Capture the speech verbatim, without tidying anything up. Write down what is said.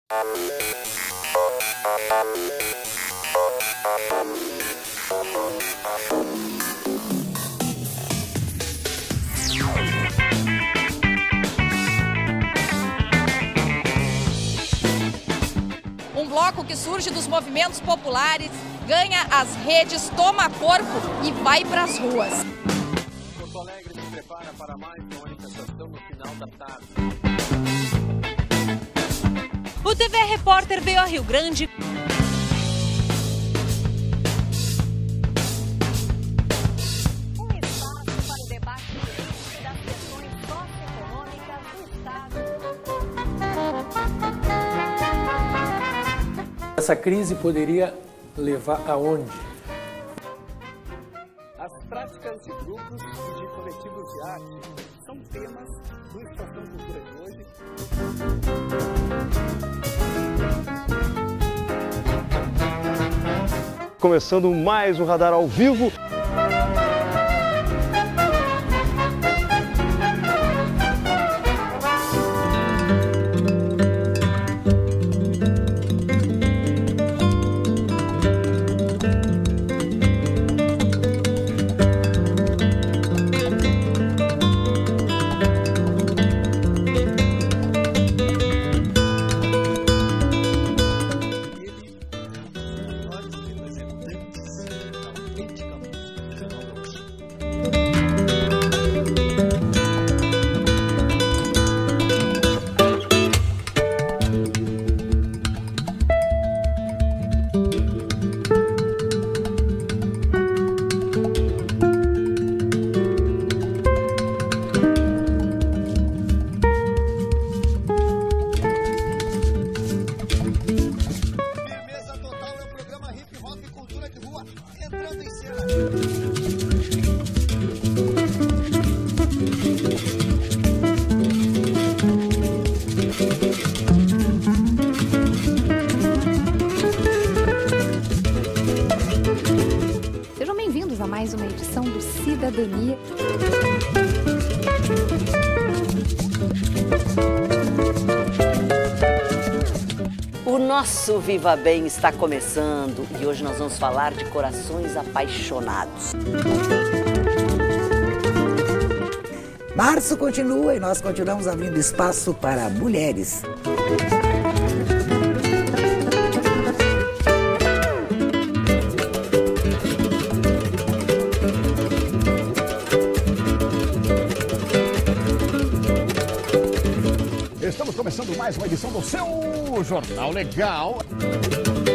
Um bloco que surge dos movimentos populares, ganha as redes, toma corpo e vai para as ruas. Porto Alegre se prepara para mais uma manifestação no final da tarde. O T V Repórter veio a Rio Grande. Um espaço para o debate político das questões socioeconômicas do Estado. Essa crise poderia levar aonde? As práticas de grupos e de coletivos de arte são temas do Estação Cultura de hoje. Começando mais um Radar ao vivo. Sejam bem-vindos a mais uma edição do Cidadania. O nosso Viva Bem está começando e hoje nós vamos falar de corações apaixonados. Março continua e nós continuamos abrindo espaço para mulheres. Estamos começando mais uma edição do seu Jornal Legal.